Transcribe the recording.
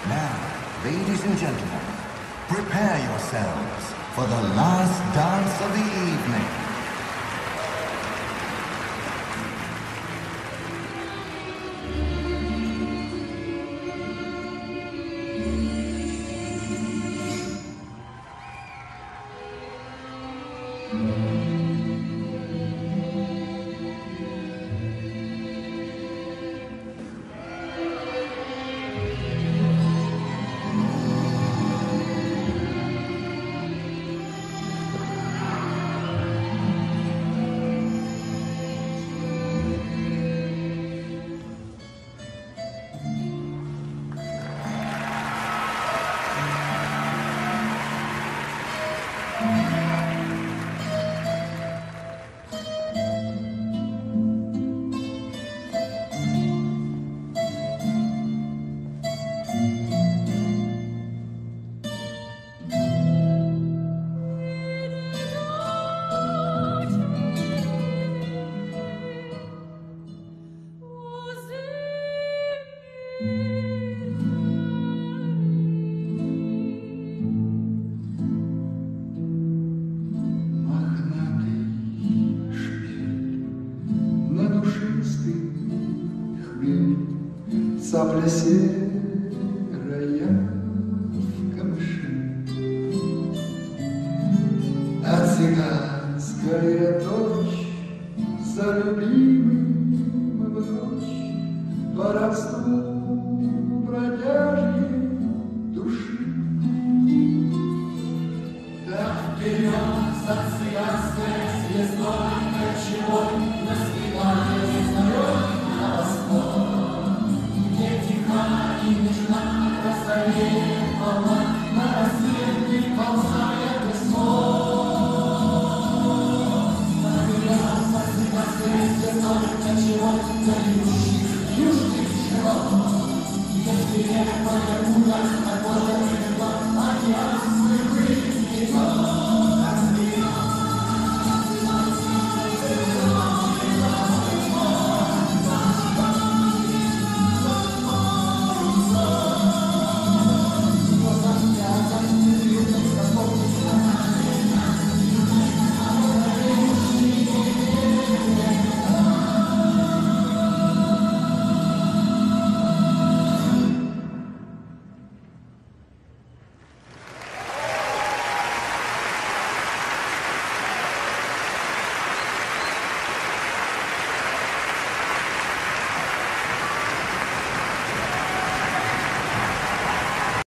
Now, ladies and gentlemen, prepare yourselves for the last dance of the evening. Цапля серая в камыше, а цыганская дочь за любимым в ночь по родству бродяжьей души. Так вперед за цыганской звездой ночевой на свидание с морем на восток. И нежна красавее волна, на рассвет приползая весной. Наберет засыпать звездой ночевой за южных широт. Если небо повернулось, а глаза океан